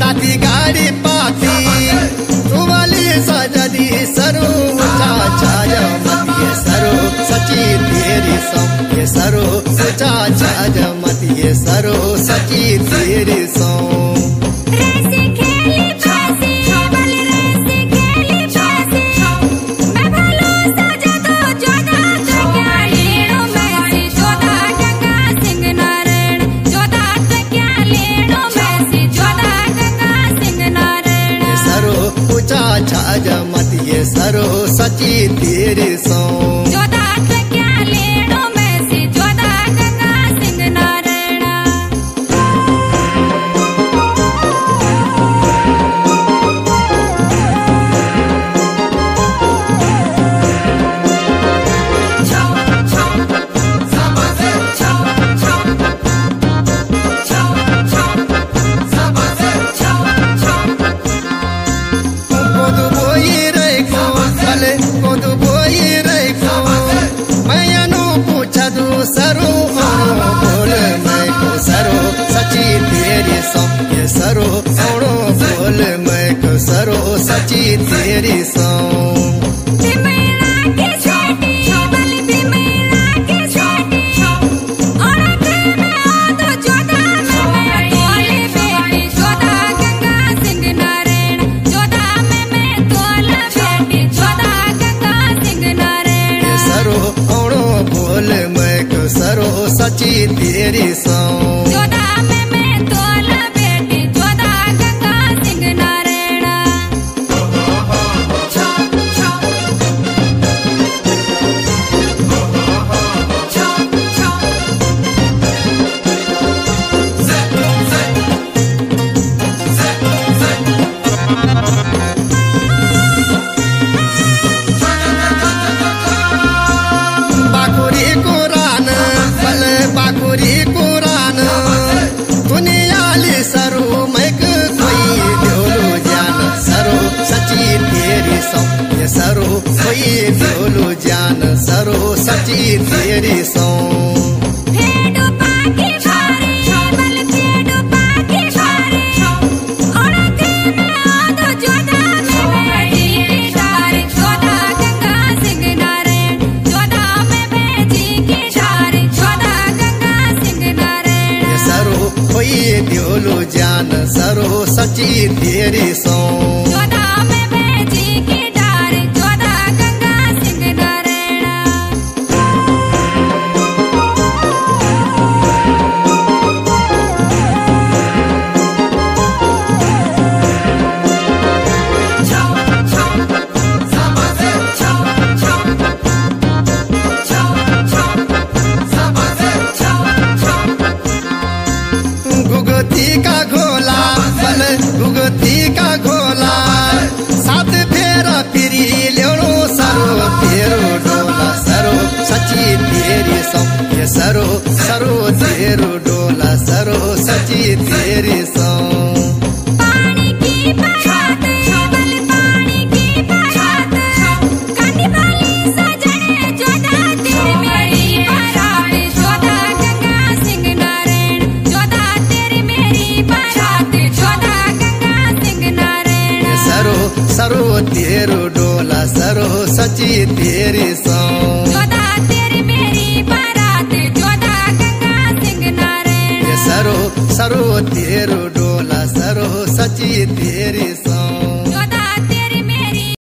ताती गाड़ी पाती तुवाली सजदी सरो चाचा जमत ये सरो सची तेरी सौ ये सरो चाचा जमत ये सरो सची तेरी सौ जमत ये सरो सची तेरी सौ क्या लेनो मैं से जोधा गंगा सिंह नारायण सरो बोल मैं को सरो सची तेरी सौ ये सरो बोल मैं को सरो सची तेरी सौ सरो सची तेरी सौ जोधा में मैं तोला बेटी जोधा गंगा सिंह नारायण बाकुरी कुरान दुनियाली सरो मैक कोई ढोलो जान सरो सची तेरी सौ ये सरो कोई ढोलो जान सरो सची तेरी सौ ढोलो जान सरो सची तेरी सौ जोधा में भेजी की डार जोधा गंगा सिंह नारायण गुगती का घोला बल गुगती का घोला सात फेरा फिरी लेड़ो सरो तेरो डोला सरो सची तेरी सौ ये सरो सरो तेरो डोला सरो सची तेरी सौ पानी की बारात बल पानी की बारात कानी वाली सजने जोधा तेरी मेरी बारात जोधा गंगा सिंह नारायण जोधा तेरी मेरी बारात जोधा गंगा सिंह नारायण सरो सरो तेरो डोला सरो सची तेरी सौ जोधा तेरी मेरी बारात जोधा गंगा सिंह नारायण सरो सरो तेरो डोला सरो सची तेरी सौ